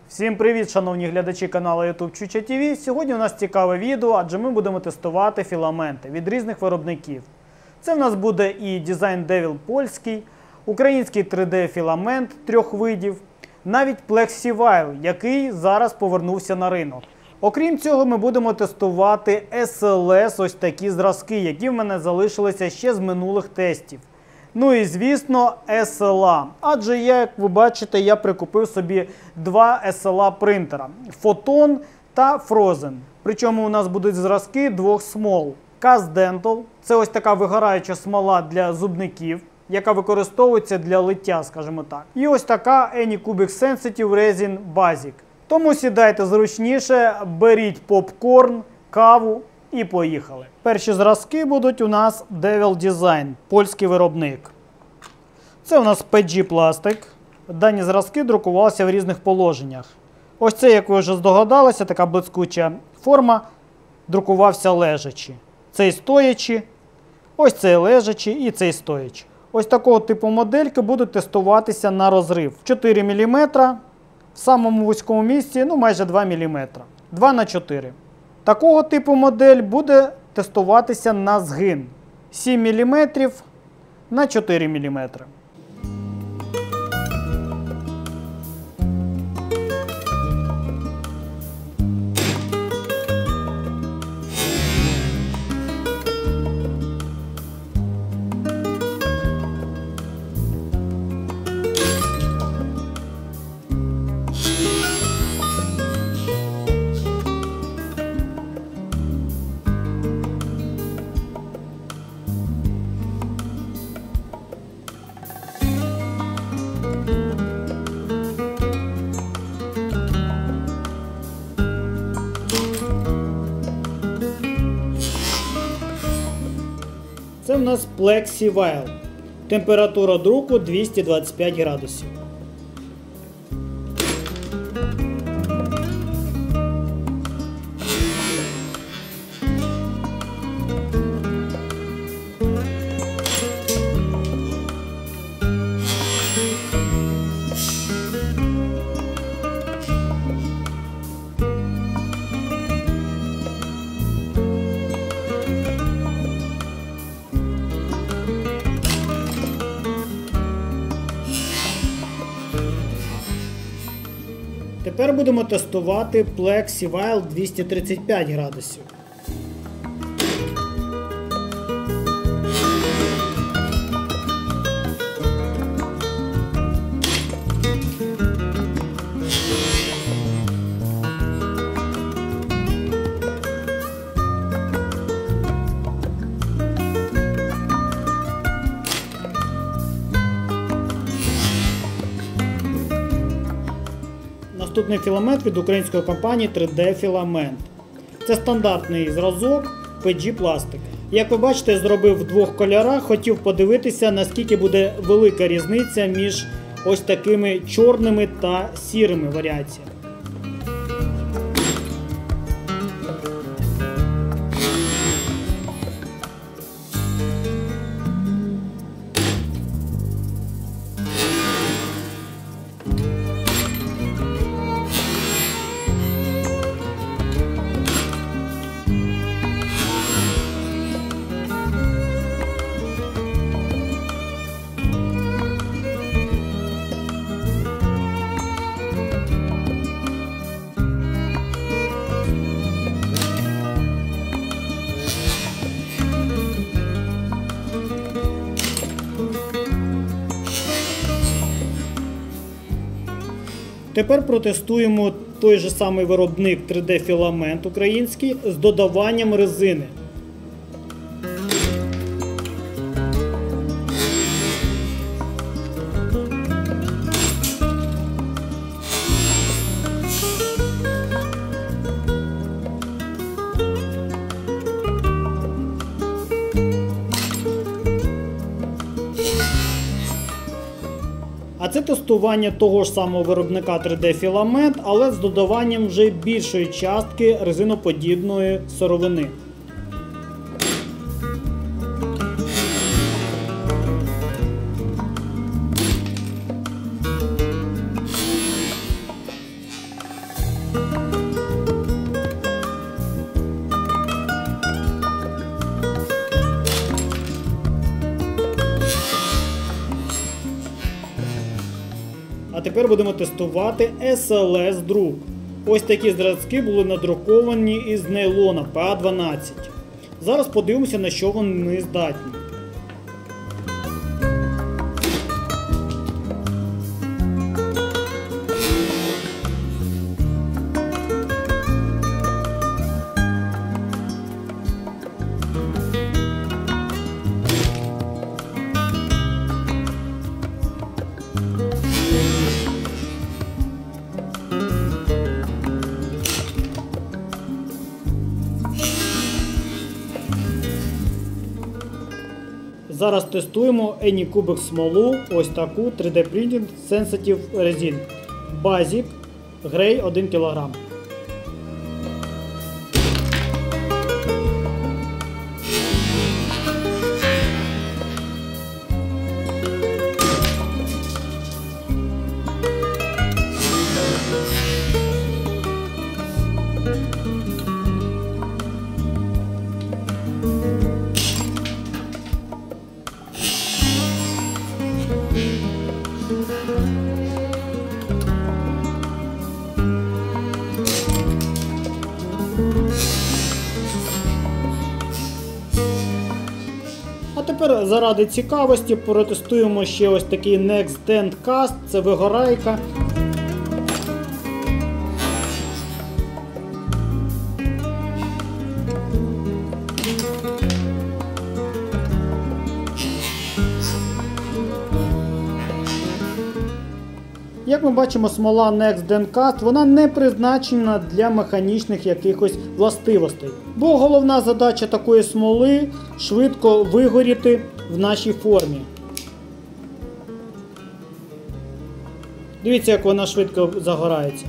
Всім привіт, шановні глядачі каналу YouTube Чуча ТВ. Сьогодні у нас цікаве відео, адже ми будемо тестувати філаменти від різних виробників. Це в нас буде і Design Devil польський, український 3D-філамент 3 видів, навіть Plexivile, який зараз повернувся на ринок. Окрім цього, ми будемо тестувати SLS, ось такі зразки, які в мене залишилися ще з минулих тестів. Ну і, звісно, SLA. Адже, як ви бачите, я прикупив собі 2 SLA принтера – Photon та Frozen. Причому у нас будуть зразки 2 смол. Cast Dental – це ось така вигораюча смола для зубників, яка використовується для лиття, скажімо так. І ось така Anycubic Sensitive Resin Basic. Тому сідайте зручніше, беріть попкорн, каву і поїхали. Перші зразки будуть у нас Devil Design, польський виробник. Це у нас PG пластик. Дані зразки друкувалися в різних положеннях. Ось це, як ви вже здогадалися, така блискуча форма, друкувався лежачи. Цей стоячи, ось цей лежачи і цей стоячи. Ось такого типу модельки будуть тестуватися на розрив. 4 мм, в самому вузькому місці, майже 2 мм. 2х4. Такого типу модель буде тестуватися на згин 7 мм на 4 мм. Це в нас Plexivile. Температура друку 225 градусів. Тепер будемо тестувати Plexivile 235 градусів. Наступний філамент від української компанії 3D Філамент. Це стандартний зразок PG пластик. Як ви бачите, я зробив в 2 кольорах, хотів подивитися, наскільки буде велика різниця між ось такими чорними та сірими варіаціями. Тепер протестуємо той же самий виробник 3D Філамент український з додаванням резини. А це тестування того ж самого виробника 3D Філамент, але з додаванням вже більшої частки резиноподібної сировини. тепер будемо тестувати SLS друк. Ось такі зразки були надруковані із нейлона PA12. Зараз подивимося, на що вони здатні. Зараз тестуємо Anycubic смолу, ось таку 3D Printing Sensitive Resin Basic Grey 1 кг. А тепер заради цікавості протестуємо ще ось такий NextDent Cast, це вигорайка. Як ми бачимо, смола NextDent Cast, вона не призначена для механічних якихось властивостей. Бо головна задача такої смоли – швидко вигоріти в нашій формі. Дивіться, як вона швидко загорається.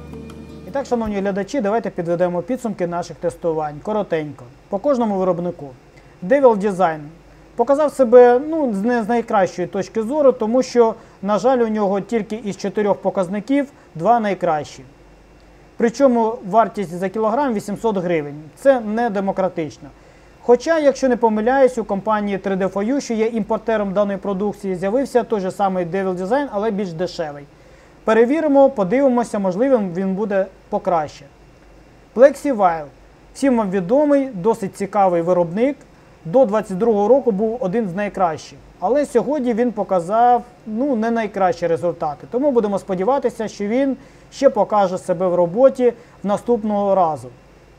І так, шановні глядачі, давайте підведемо підсумки наших тестувань. Коротенько. По кожному виробнику. Devil Design показав себе не з найкращої точки зору, тому що, на жаль, у нього тільки із 4 показників 2 найкращі. Причому вартість за кілограм 800 гривень. Це не демократично. Хоча, якщо не помиляюсь, у компанії 3D4U, що є імпортером даної продукції, з'явився той же самий Devil Design, але більш дешевий. Перевіримо, подивимося, можливо, він буде покраще. Plexivile. Всім вам відомий, досить цікавий виробник. До 2022 року був один з найкращих. Але сьогодні він показав не найкращі результати. Тому будемо сподіватися, що він ще покаже себе в роботі в наступного разу.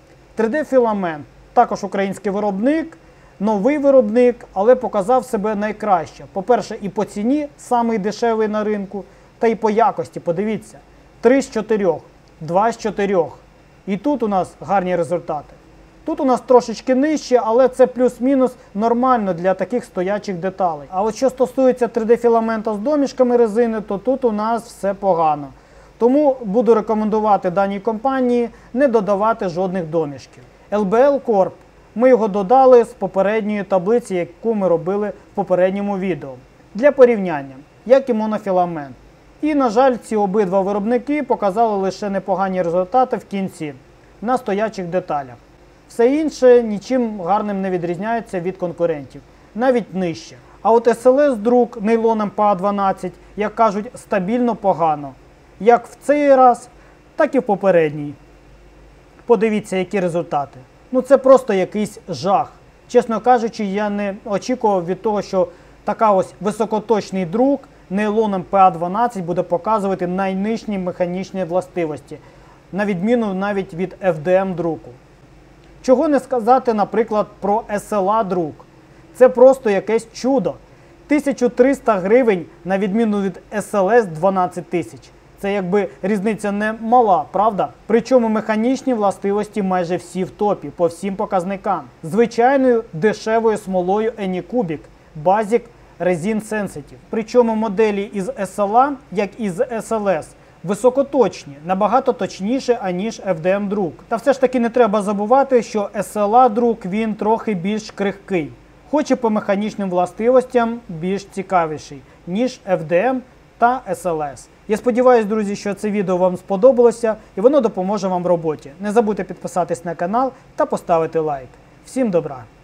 3D Filament. Також український виробник, новий виробник, але показав себе найкраще. По-перше, і по ціні, самий дешевий на ринку, та й по якості, подивіться. 3 з 4, 2 з 4. І тут у нас гарні результати. Тут у нас трошечки нижче, але це плюс-мінус нормально для таких стоячих деталей. А от що стосується 3D-філамента з домішками резини, то тут у нас все погано. Тому буду рекомендувати даній компанії не додавати жодних домішків. LBL Corp. Ми його додали з попередньої таблиці, яку ми робили в попередньому відео. Для порівняння, як і монофіламент. І, на жаль, ці обидва виробники показали лише непогані результати в кінці, на стоячих деталях. Все інше нічим гарним не відрізняється від конкурентів, навіть нижче. А от SLS друк нейлоном PA12, як кажуть, стабільно погано. Як в цей раз, так і в попередній. Подивіться, які результати. Це просто якийсь жах. Чесно кажучи, я не очікував від того, що така ось високоточний друк нейлоном PA12 буде показувати найнижчі механічні властивості, на відміну навіть від FDM друку. Чого не сказати, наприклад, про SLA друк. Це просто якесь чудо. 1300 гривень на відміну від SLS 12 тисяч. Це якби різниця не мала, правда? Причому механічні властивості майже всі в топі, по всім показникам. Звичайною дешевою смолою Anycubic Basic Resin Sensitive. Причому моделі із SLA, як і з SLS, високоточні, набагато точніше, аніж FDM друк. Та все ж таки не треба забувати, що SLA друк, він трохи більш крихкий. Хоч і по механічним властивостям більш цікавіший, ніж FDM та SLS. Я сподіваюся, друзі, що це відео вам сподобалося і воно допоможе вам в роботі. Не забудьте підписатись на канал та поставити лайк. Всім добра!